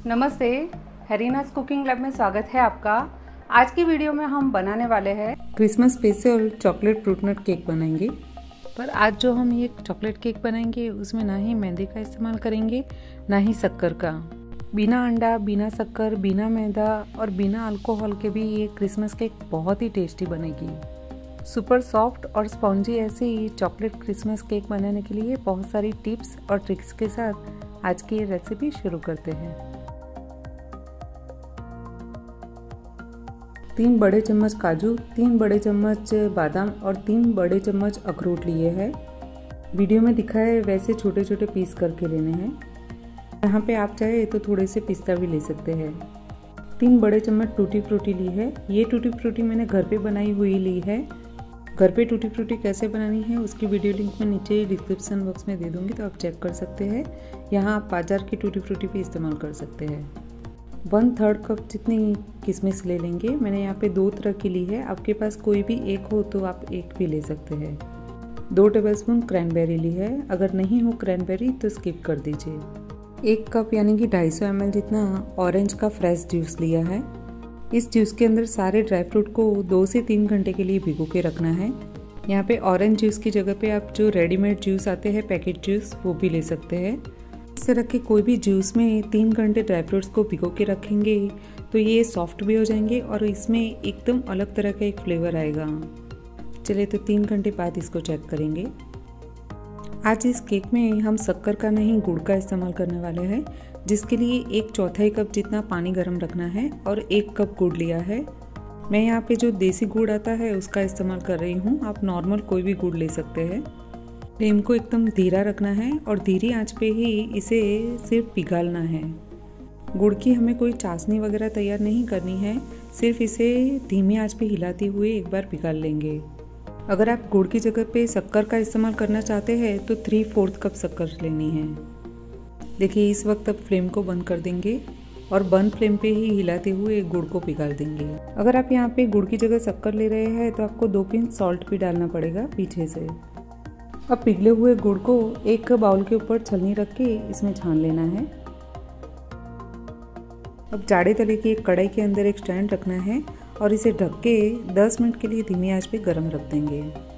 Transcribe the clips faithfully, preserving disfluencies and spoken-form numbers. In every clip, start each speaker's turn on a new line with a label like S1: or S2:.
S1: नमस्ते, हेरिनास cooking lab में स्वागत है आपका। आज की वीडियो में हम बनाने वाले हैं
S2: Christmas special chocolate fruit nut cake बनाएंगे।
S1: पर आज जो हम ये चॉकलेट केक बनाएंगे उसमें ना ही मैदे का इस्तेमाल करेंगे ना ही शक्कर का। बिना अंडा, बिना शक्कर, बिना मैदा और बिना अल्कोहल के भी ये क्रिसमस केक बहुत ही टेस्टी बनेगी। सुपर सॉफ्ट और स्पॉन्जी ऐसी चॉकलेट क्रिसमस केक बनाने के लिए बहुत सारी टिप्स और ट्रिक्स के साथ आज की ये रेसिपी शुरू करते हैं।
S2: तीन बड़े चम्मच काजू, तीन बड़े चम्मच बादाम और तीन बड़े चम्मच अखरोट लिए हैं। वीडियो में दिखाए वैसे छोटे छोटे पीस करके लेने हैं। यहाँ पे आप चाहे तो थोड़े से पिस्ता भी ले सकते हैं। तीन बड़े चम्मच टूटी फ्रूटी ली है। ये टूटी फ्रूटी मैंने घर पे बनाई हुई ली है। घर पे टूटी फ्रूटी कैसे बनानी है उसकी वीडियो लिंक मैं नीचे डिस्क्रिप्शन बॉक्स में दे दूँगी, तो आप चेक कर सकते हैं। यहाँ आप बाजार की टूटी फ्रूटी भी इस्तेमाल कर सकते हैं। वन थर्ड कप जितनी किशमिश ले लेंगे। मैंने यहाँ पे दो तरह की ली है, आपके पास कोई भी एक हो तो आप एक भी ले सकते हैं। दो टेबलस्पून क्रैनबेरी ली है, अगर नहीं हो क्रैनबेरी तो स्किप कर दीजिए। एक कप यानी कि ढाई सौ एम एल जितना ऑरेंज का फ्रेश जूस लिया है। इस जूस के अंदर सारे ड्राई फ्रूट को दो से तीन घंटे के लिए भिगो के रखना है। यहाँ पे ऑरेंज जूस की जगह पे आप जो रेडीमेड जूस आते हैं पैकेट जूस वो भी ले सकते हैं। इस तरह के कोई भी जूस में तीन घंटे ड्राई फ्रूट्स को भिगो के रखेंगे तो ये सॉफ्ट भी हो जाएंगे और इसमें एकदम अलग तरह का एक फ्लेवर आएगा। चलिए तो तीन घंटे बाद इसको चेक करेंगे। आज इस केक में हम शक्कर का नहीं गुड़ का इस्तेमाल करने वाले हैं, जिसके लिए एक चौथाई कप जितना पानी गर्म रखना है और एक कप गुड़ लिया है। मैं यहाँ पे जो देसी गुड़ आता है उसका इस्तेमाल कर रही हूँ, आप नॉर्मल कोई भी गुड़ ले सकते हैं। फ्लेम को एकदम धीरा रखना है और धीरी आंच पे ही इसे सिर्फ पिघालना है। गुड़ की हमें कोई चाशनी वगैरह तैयार नहीं करनी है, सिर्फ इसे धीमी आंच पे हिलाते हुए एक बार पिघाल लेंगे। अगर आप गुड़ की जगह पे शक्कर का इस्तेमाल करना चाहते हैं तो थ्री फोर्थ कप शक्कर लेनी है। देखिए इस वक्त अब फ्लेम को बंद कर देंगे और बंद फ्लेम पे ही हिलाते हुए गुड़ को पिघाल देंगे। अगर आप यहाँ पे गुड़ की जगह शक्कर ले रहे हैं तो आपको दो पिंच सॉल्ट भी डालना पड़ेगा पीछे से। अब पिघले हुए गुड़ को एक बाउल के ऊपर छलनी रख के इसमें छान लेना है। अब जाड़े तले की एक कढ़ाई के अंदर एक स्टैंड रखना है और इसे ढक के दस मिनट के लिए धीमी आंच पे गर्म रख देंगे।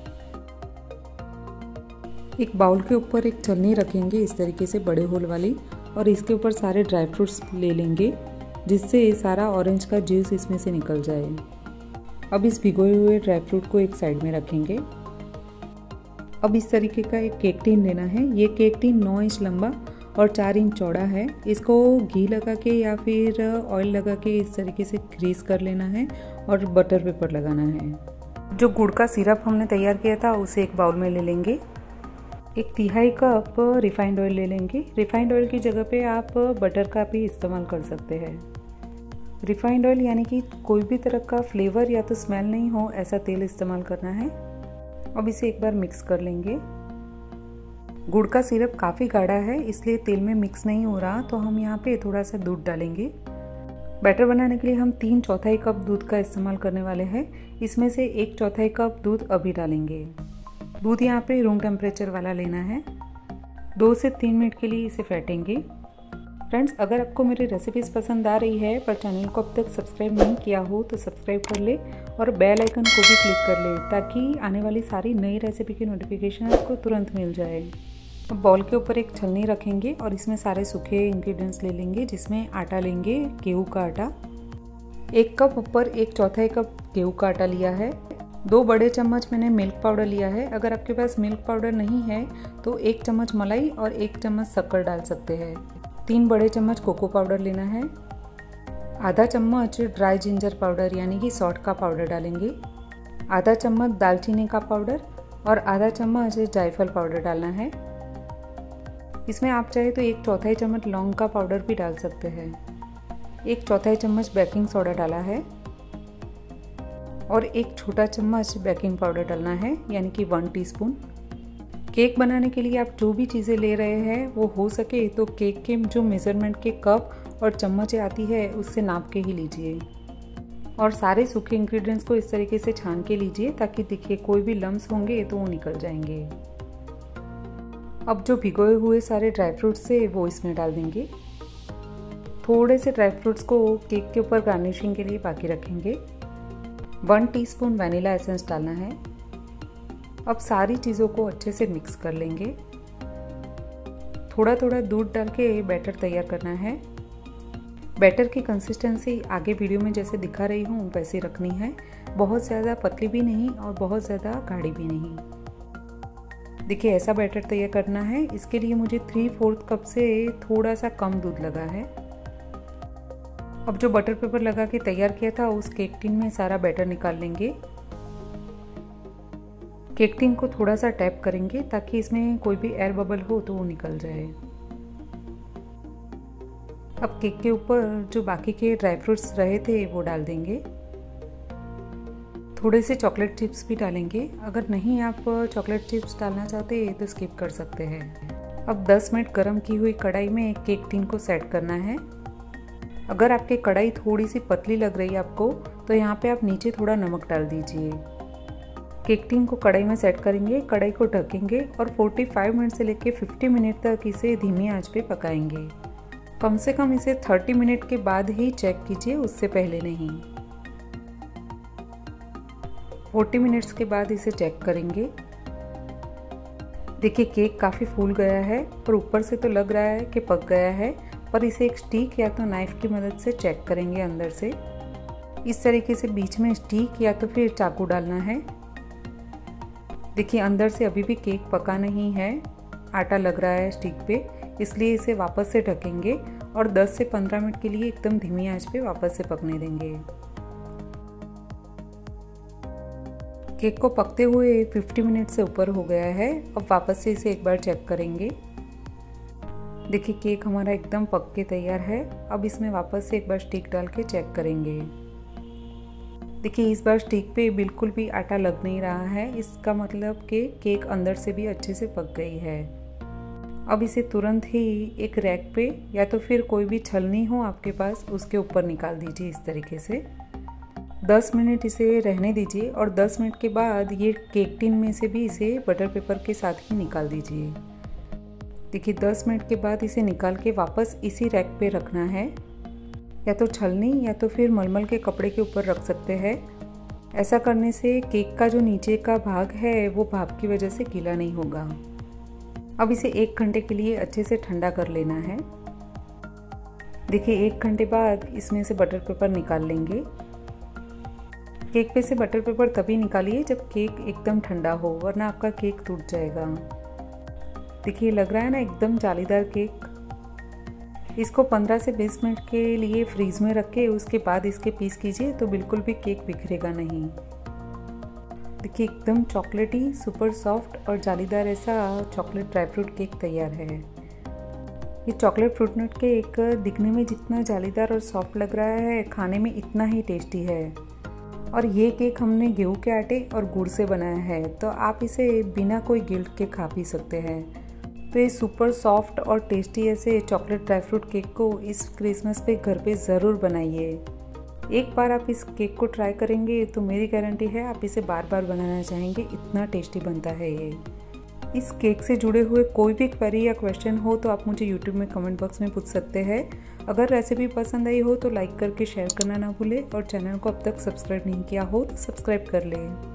S2: एक बाउल के ऊपर एक छलनी रखेंगे इस तरीके से बड़े होल वाली, और इसके ऊपर सारे ड्राई फ्रूट्स ले लेंगे जिससे सारा ऑरेंज का जूस इसमें से निकल जाए। अब इस भिगोए हुए ड्राई फ्रूट को एक साइड में रखेंगे। अब इस तरीके का एक केक टिन लेना है। ये केक टिन नौ इंच लंबा और चार इंच चौड़ा है। इसको घी लगा के या फिर ऑयल लगा के इस तरीके से ग्रीस कर लेना है और बटर पेपर लगाना है। जो गुड़ का सिरप हमने तैयार किया था उसे एक बाउल में ले लेंगे। एक तिहाई कप रिफाइंड ऑयल ले लेंगे। रिफाइंड ऑयल की जगह पे आप बटर का भी इस्तेमाल कर सकते हैं। रिफाइंड ऑयल यानी कि कोई भी तरह का फ्लेवर या तो स्मेल नहीं हो ऐसा तेल इस्तेमाल करना है। अब इसे एक बार मिक्स कर लेंगे। गुड़ का सिरप काफ़ी गाढ़ा है इसलिए तेल में मिक्स नहीं हो रहा, तो हम यहाँ पे थोड़ा सा दूध डालेंगे। बैटर बनाने के लिए हम तीन चौथाई कप दूध का इस्तेमाल करने वाले हैं। इसमें से एक चौथाई कप दूध अभी डालेंगे। दूध यहाँ पे रूम टेम्परेचर वाला लेना है। दो से तीन मिनट के लिए इसे फेंटेंगे। फ्रेंड्स, अगर आपको मेरी रेसिपीज़ पसंद आ रही है पर चैनल को अब तक सब्सक्राइब नहीं किया हो तो सब्सक्राइब कर ले और बेल आइकन को भी क्लिक कर ले ताकि आने वाली सारी नई रेसिपी की नोटिफिकेशन आपको तुरंत मिल जाए। अब बाउल के ऊपर एक छलनी रखेंगे और इसमें सारे सूखे इंग्रेडिएंट्स ले लेंगे, जिसमें आटा लेंगे, गेहूं का आटा। एक कप ऊपर एक चौथाई कप गेहूं का आटा लिया है। दो बड़े चम्मच मैंने मिल्क पाउडर लिया है। अगर आपके पास मिल्क पाउडर नहीं है तो एक चम्मच मलाई और एक चम्मच शक्कर डाल सकते हैं। तीन बड़े चम्मच कोको पाउडर लेना है। आधा चम्मच ड्राई जिंजर पाउडर यानी कि सौंठ का पाउडर डालेंगे। आधा चम्मच दालचीनी का पाउडर और आधा चम्मच जायफल पाउडर डालना है। इसमें आप चाहे तो एक चौथाई चम्मच लौंग का पाउडर भी डाल सकते हैं। एक चौथाई चम्मच बेकिंग सोडा डाला है और एक छोटा चम्मच बेकिंग पाउडर डालना है यानी कि वन टीस्पून। केक बनाने के लिए आप जो भी चीज़ें ले रहे हैं वो हो सके तो केक के जो मेज़रमेंट के कप और चम्मचें आती है उससे नाप के ही लीजिए और सारे सूखे इंग्रेडिएंट्स को इस तरीके से छान के लीजिए ताकि देखिए कोई भी लम्स होंगे तो वो निकल जाएंगे। अब जो भिगोए हुए सारे ड्राई फ्रूट्स से वो इसमें डाल देंगे।
S1: थोड़े से ड्राई फ्रूट्स को केक के ऊपर गार्निशिंग के लिए बाकी रखेंगे। वन टीस्पून वनीला एसेंस डालना है। अब सारी चीज़ों को अच्छे से मिक्स कर लेंगे। थोड़ा थोड़ा दूध डाल के बैटर तैयार करना है। बैटर की कंसिस्टेंसी आगे वीडियो में जैसे दिखा रही हूँ वैसे रखनी है। बहुत ज़्यादा पतली भी नहीं और बहुत ज़्यादा गाढ़ी भी नहीं। देखिए ऐसा बैटर तैयार करना है। इसके लिए मुझे थ्री फोर्थ कप से थोड़ा सा कम दूध लगा है। अब जो बटर पेपर लगा के तैयार किया था उस केक टिन में सारा बैटर निकाल लेंगे। केक टिन को थोड़ा सा टैप करेंगे ताकि इसमें कोई भी एयर बबल हो तो वो निकल जाए। अब केक के ऊपर जो बाकी के ड्राई फ्रूट्स रहे थे वो डाल देंगे। थोड़े से चॉकलेट चिप्स भी डालेंगे। अगर नहीं आप चॉकलेट चिप्स डालना चाहते तो स्किप कर सकते हैं। अब दस मिनट गरम की हुई कढ़ाई में केक टिन को सेट करना है। अगर आपकी कढ़ाई थोड़ी सी पतली लग रही है आपको तो यहाँ पे आप नीचे थोड़ा नमक डाल दीजिए। केक टिन को कढ़ाई में सेट करेंगे, कढ़ाई को ढकेंगे और पैंतालीस मिनट से लेकर पचास मिनट तक इसे धीमी आंच पे पकाएंगे। कम से कम इसे तीस मिनट के बाद ही चेक कीजिए, उससे पहले नहीं। चालीस मिनट्स के बाद इसे चेक करेंगे। देखिए केक काफ़ी फूल गया है और ऊपर से तो लग रहा है कि पक गया है, पर इसे एक स्टिक या तो नाइफ की मदद से चेक करेंगे अंदर से। इस तरीके से बीच में स्टिक या तो फिर चाकू डालना है। देखिए अंदर से अभी भी केक पका नहीं है, आटा लग रहा है स्टिक पे, इसलिए इसे वापस से ढकेंगे और दस से पंद्रह मिनट के लिए एकदम धीमी आंच पे वापस से पकने देंगे। केक को पकते हुए पचास मिनट से ऊपर हो गया है। अब वापस से इसे एक बार चेक करेंगे। देखिए केक हमारा एकदम पक के तैयार है। अब इसमें वापस से एक बार स्टिक डाल के चेक करेंगे। देखिए इस बार स्टिक पे बिल्कुल भी आटा लग नहीं रहा है, इसका मतलब कि केक अंदर से भी अच्छे से पक गई है। अब इसे तुरंत ही एक रैक पे या तो फिर कोई भी छलनी हो आपके पास उसके ऊपर निकाल दीजिए। इस तरीके से दस मिनट इसे रहने दीजिए और दस मिनट के बाद ये केक टिन में से भी इसे बटर पेपर के साथ ही निकाल दीजिए। देखिए दस मिनट के बाद इसे निकाल के वापस इसी रैक पे रखना है, या तो छलनी या तो फिर मलमल के कपड़े के ऊपर रख सकते हैं। ऐसा करने से केक का जो नीचे का भाग है वो भाप की वजह से गीला नहीं होगा। अब इसे एक घंटे के लिए अच्छे से ठंडा कर लेना है। देखिए एक घंटे बाद इसमें से बटर पेपर निकाल लेंगे। केक पे से बटर पेपर तभी निकालिए जब केक एकदम ठंडा हो, वरना आपका केक टूट जाएगा। देखिए लग रहा है ना एकदम जालीदार केक। इसको पंद्रह से बीस मिनट के लिए फ्रीज में रख के उसके बाद इसके पीस कीजिए तो बिल्कुल भी केक बिखरेगा नहीं। देखिए एकदम चॉकलेटी, सुपर सॉफ्ट और जालीदार ऐसा चॉकलेट ड्राई फ्रूट केक तैयार है। ये चॉकलेट फ्रूट नट केक दिखने में जितना जालीदार और सॉफ्ट लग रहा है, खाने में इतना ही टेस्टी है। और ये केक हमने गेहूं के आटे और गुड़ से बनाया है, तो आप इसे बिना कोई गिल्ट के खा पी सकते हैं। तो ये सुपर सॉफ्ट और टेस्टी ऐसे चॉकलेट ड्राई फ्रूट केक को इस क्रिसमस पे घर पे ज़रूर बनाइए। एक बार आप इस केक को ट्राई करेंगे तो मेरी गारंटी है आप इसे बार बार बनाना चाहेंगे, इतना टेस्टी बनता है ये। इस केक से जुड़े हुए कोई भी क्वेरी या क्वेश्चन हो तो आप मुझे यूट्यूब में कमेंट बॉक्स में पूछ सकते हैं। अगर रेसिपी पसंद आई हो तो लाइक करके शेयर करना ना भूलें और चैनल को अब तक सब्सक्राइब नहीं किया हो तो सब्सक्राइब कर लें।